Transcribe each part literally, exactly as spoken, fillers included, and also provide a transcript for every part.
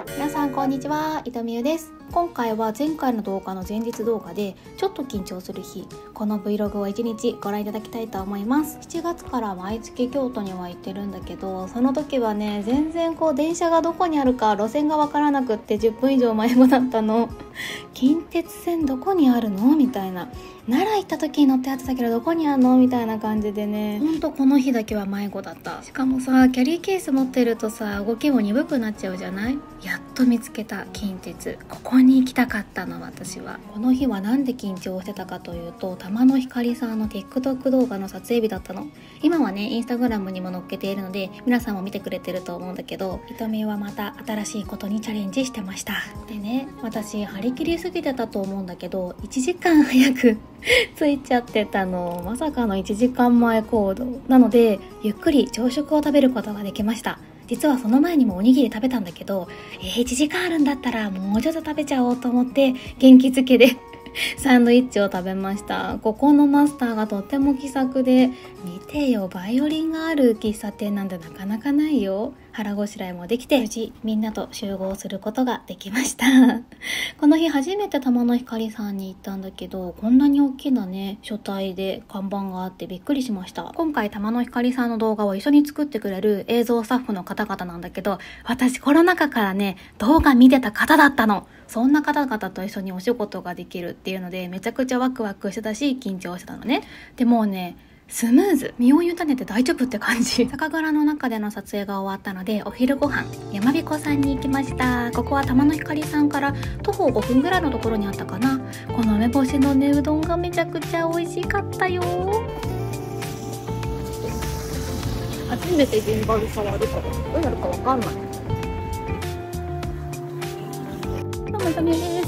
皆さんこんにちは、伊藤美優です。今回は前回の動画の前日動画でちょっと緊張する日、この Vlog をいちにちご覧いただきたいと思います。しちがつから毎月京都には行ってるんだけど、その時はね全然こう電車がどこにあるか路線がわからなくってじゅっぷん以上迷子だったの。近鉄線どこにあるのみたいな、奈良行った時に乗ったやつだけどどこにあるのみたいな感じでね、ほんとこの日だけは迷子だった。しかもさ、キャリーケース持ってるとさ動きも鈍くなっちゃうじゃない。やっと見つけた近鉄、ここに行きたかったの。私はこの日はなんで緊張してたかというと、玉野ひかりさんの TikTok 動画の撮影日だったの。今はねインスタグラムにも載っけているので皆さんも見てくれてると思うんだけど、ひとみはまた新しいことにチャレンジしてました。でね、私張り切りすぎてたと思うんだけどいちじかん早く着いちゃってたの。まさかのいちじかんまえ行動なので、ゆっくり朝食を食べることができました。実はその前にもおにぎり食べたんだけど、えー、いちじかんあるんだったらもうちょっと食べちゃおうと思って元気づけでサンドイッチを食べました。ここのマスターがとっても気さくで、見てよ、バイオリンがある喫茶店なんてなかなかないよ。腹ごしらえもできて無事みんなと集合することができましたこの日初めて玉野ひかりさんに行ったんだけど、こんなに大きなね書体で看板があってびっくりしました。今回玉野ひかりさんの動画を一緒に作ってくれる映像スタッフの方々なんだけど、私コロナ禍からね動画見てた方だったの。そんな方々と一緒にお仕事ができるっていうのでめちゃくちゃワクワクしてたし緊張してたのね。でもうねスムーズ、身を委ねて大丈夫って感じ。酒蔵の中での撮影が終わったのでお昼ご飯山彦さんに行きました。ここは玉野ひかりさんから徒歩ごふんぐらいのところにあったかな。この梅干しのねうどんがめちゃくちゃ美味しかったよ。初めて現場で触るからどうやるかわかんない。どうもトミです。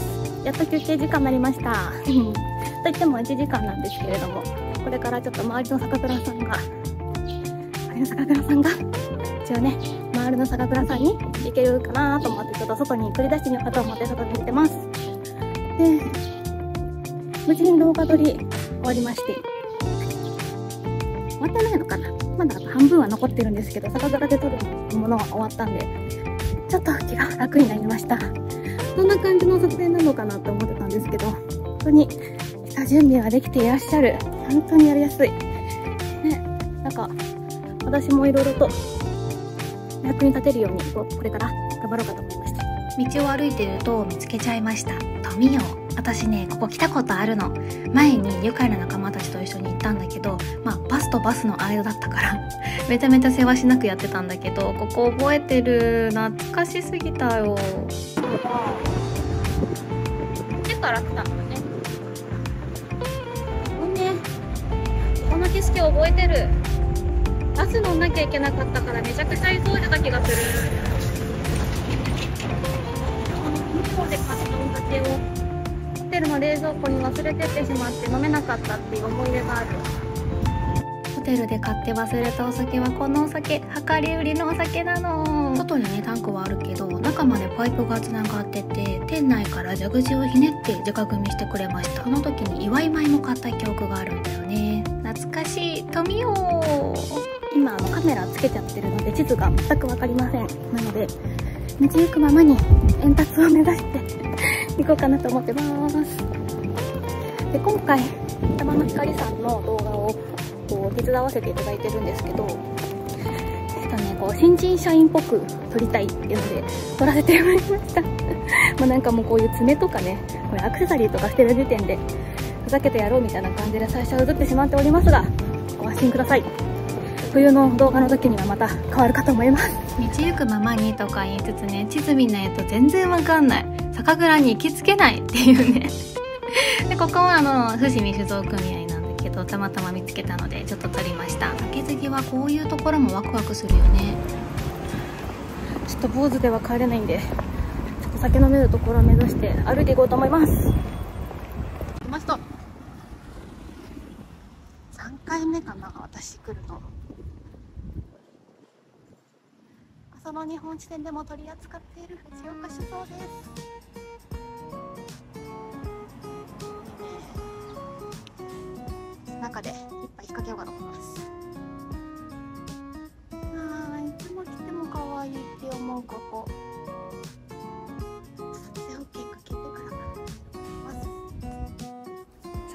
やっと休憩時間になりましたといってもいちじかんなんですけれども、これからちょっと周りの酒蔵さんが周りの酒蔵さんが一応ね周りの酒蔵さんに行けるかなと思って、ちょっと外に繰り出してみようかと思って外に出てます。で無事に動画撮り終わりまして、終わってないのかな、まだ半分は残ってるんですけど、酒蔵で撮るものは終わったんでちょっと気が楽になりました。どんな感じの撮影なのかなと思ってたんですけど、本当に下準備ができていらっしゃる。本当にやりやすいね。なんか私もいろいろと役に立てるようにこれから頑張ろうかと思いました。道を歩いてると見つけちゃいました。富陽。私ねここ来たことあるの。前に愉快な仲間たちと一緒に行ったんだけど、まあバスとバスの間だったからめちゃめちゃ世話しなくやってたんだけど、ここ覚えてる。懐かしすぎたよ。こっちから来たのね。この景色を覚えてる。バス乗んなきゃいけなかったからめちゃくちゃ急いでた気がする。向こうで買ったお酒をホテルの冷蔵庫に忘れてってしまって飲めなかったっていう思い出がある。ホテルで買って忘れたお酒はこのお酒、量り売りのお酒なの。外にねタンクはあるけど中までパイプがつながってて、店内から蛇口をひねって直組みしてくれました。その時に祝い米も買った記憶があるんだよね。懐かしい。富陽。今あのカメラつけちゃってるので地図が全く分かりません。なので道行くままに円達を目指して行こうかなと思ってます。で今回玉野ひかりさんの動画をこう手伝わせていただいてるんですけど、えっとねこう新人社員っぽく撮りたいっていうので撮らせてもらいましたもうなんかもうこういう爪とかねこれアクセサリーとかしてる時点でふざけてやろうみたいな感じで最初は映ってしまっておりますが、ご安心ください。冬の動画の時にはまた変わるかと思います。道行くままにとか言いつつね、地図見ないと全然わかんない。酒蔵に行きつけないっていうねでここはあの伏見酒造組合なんだけど、たまたま見つけたのでちょっと撮りました。酒好きはこういうところもワクワクするよね。ちょっと坊主では帰れないんで、ちょっと酒飲めるところを目指して歩いていこうと思います。来ました。さんかいめかな私来るの。その日本地店でも取り扱っている藤岡酒造です。中で一杯仕掛けようかと思います。あー、いつも来ても可愛いって思うここ。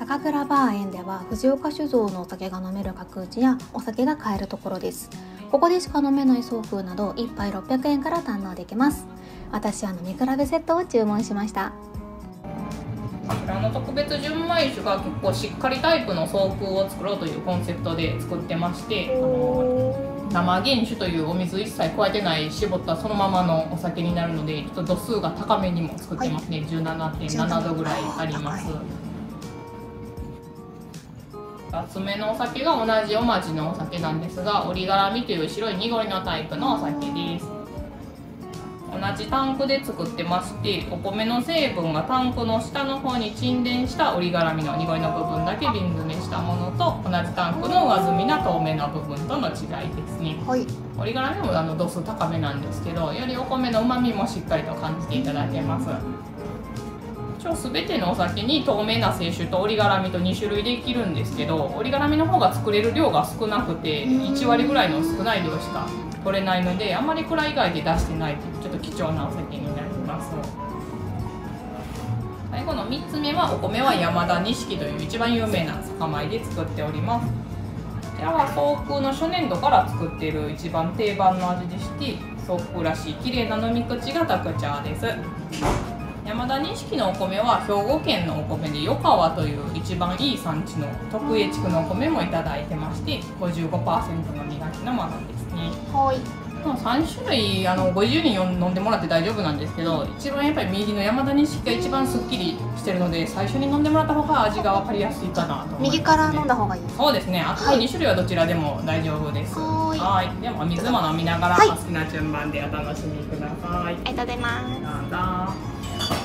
酒蔵バー園では藤岡酒造のお酒が飲める角打ちやお酒が買えるところです。ここでしか飲めない送風などいっぱいろっぴゃくえんから堪能できます。私は飲み比べセットを注文しました。 こちらの特別純米酒が結構しっかりタイプの送風を作ろうというコンセプトで作ってまして、あの生原酒というお水一切加えてない絞ったそのままのお酒になるので、ちょっと度数が高めにも作ってますね。はい、じゅうななてんななどぐらいあります。厚めのお酒が同じおまじのお酒なんですが、折り絡みという白い濁りのタイプのお酒です。同じタンクで作ってまして、お米の成分がタンクの下の方に沈殿した折り絡みの濁りの部分だけ瓶詰めしたものと、同じタンクの上澄みな透明な部分との違いですね。はい、折り絡みもあの度数高めなんですけど、よりお米のうまみもしっかりと感じていただけます。一応全てのお酒に透明な清酒と折り絡みとに種類できるんですけど、折り絡みの方が作れる量が少なくていちわりぐらいの少ない量しか取れないので、あんまり蔵以外で出してないというちょっと貴重なお酒になります。最後のみっつめは、お米は山田錦という一番有名な酒米で作っております。こちらは送風の初年度から作っている一番定番の味でして、送風らしい綺麗な飲み口が特徴です。山田錦のお米は兵庫県のお米で余川という一番いい産地の徳江地区のお米もいただいてまして、 ごじゅうごパーセント の磨きのものですね。はい、さん種類あのご自由に飲んでもらって大丈夫なんですけど、一番やっぱり右の山田錦が一番すっきりしてるので、最初に飲んでもらった方が味が分かりやすいかなと思います、ね、右から飲んだ方がいいです。そうですね。あとのに種類はどちらでも大丈夫です。はい、はい、でも水も飲みながら、はい、お好きな順番でお楽しみください。ありがとうございます。どうぞ。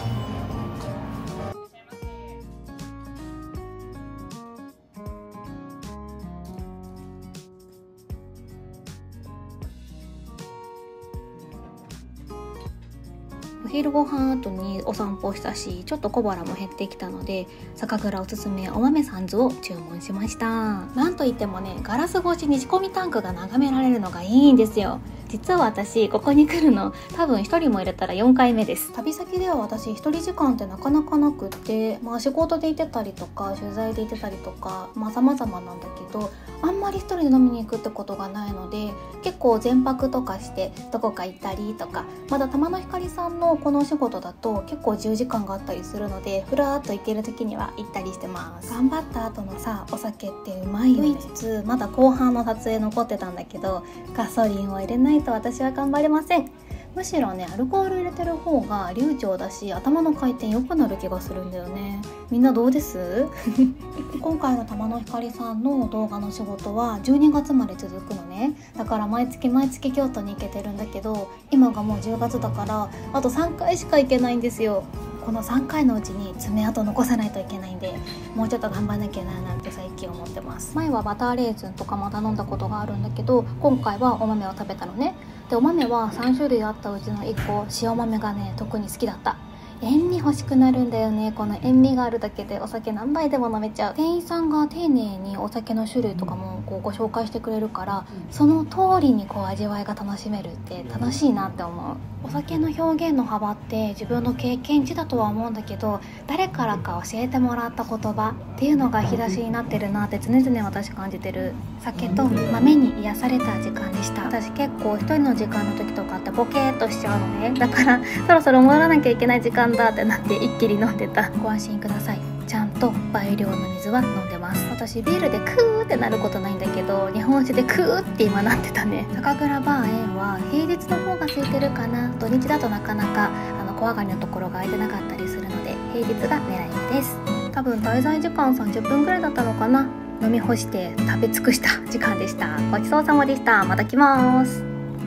お昼ご飯後にお散歩したし、ちょっと小腹も減ってきたので、酒蔵おすすめお豆さんずを注文しました。なんといってもね、ガラス越しに仕込みタンクが眺められるのがいいんですよ。実は私ここに来るの多分ひとりも入れたらよんかいめです。旅先では私ひとり時間ってなかなかなくって、まあ仕事で行ってたりとか取材で行ってたりとか、まあ様々なんだけど、あんまりひとりで飲みに行くってことがないので、結構全泊とかしてどこか行ったりとか、まだ玉の光さんのこのお仕事だと結構自由時間があったりするので、ふらーっと行ける時には行ったりしてます。頑張った後のさ、お酒ってうまいよね。と言いつつまだ後半の撮影残ってたんだけど、ガソリンを入れないと私は頑張れません。むしろね、アルコール入れてる方が流暢だし、頭の回転良くなる気がするんだよね。みんなどうです今回の玉の光さんの動画の仕事はじゅうにがつまで続くのね。だから毎月毎月京都に行けてるんだけど、今がもうじゅうがつだからあとさんかいしか行けないんですよ。このさんかいのうちに爪痕残さないといけないんで、もうちょっと頑張んなきゃななんて最近思ってます。前はバターレーズンとかも頼んだことがあるんだけど、今回はお豆を食べたのね。でお豆はさんしゅるいあったうちのいっこ、塩豆がね特に好きだった。塩味欲しくなるんだよね。この塩味があるだけでお酒何杯でも飲めちゃう。店員さんが丁寧にお酒の種類とかもこうご紹介してくれるから、その通りにこう味わいが楽しめるって楽しいなって思う。お酒の表現の幅って自分の経験値だとは思うんだけど、誰からか教えてもらった言葉っていうのが引き出しになってるなって常々私感じてる。酒と豆に癒された時間でした。私結構一人の時間の時とかってボケーっとしちゃうのね。だからそろそろ戻らなきゃいけない時間だってなって一気に飲んでた。ご安心ください。ちゃんと倍量の水は飲んでます。私ビールでクーってなることないんだけど、日本酒でクーって今なってたね。酒蔵バー園は平日の方が空いてるかな。土日だとなかなかあの小上がりのところが空いてなかったりするので、平日が狙いです。多分滞在時間さんじゅっぷんぐらいだったのかな。飲み干して食べ尽くした時間でした。ごちそうさまでした。また来ます。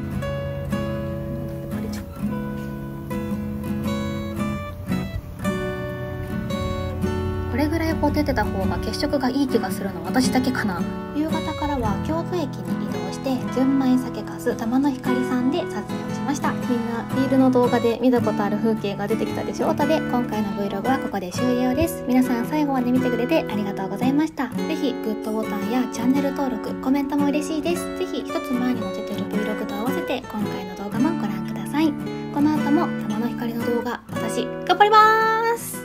これぐらいポテてた方が血色がいい気がするの私だけかな。夕方からは京都駅に移動して純米酒粕玉の光さんで撮影をしました。みんなリールの動画で見たことある風景が出てきたでしょ。とで今回の Vlog はここで終了です。皆さん最後まで見てくれてありがとうございました。ぜひグッドボタンやチャンネル登録コメントも嬉しいです。ぜひ一つ前に載せてる Vlog と合わせて今回の動画もご覧ください。この後も玉の光の動画私頑張ります。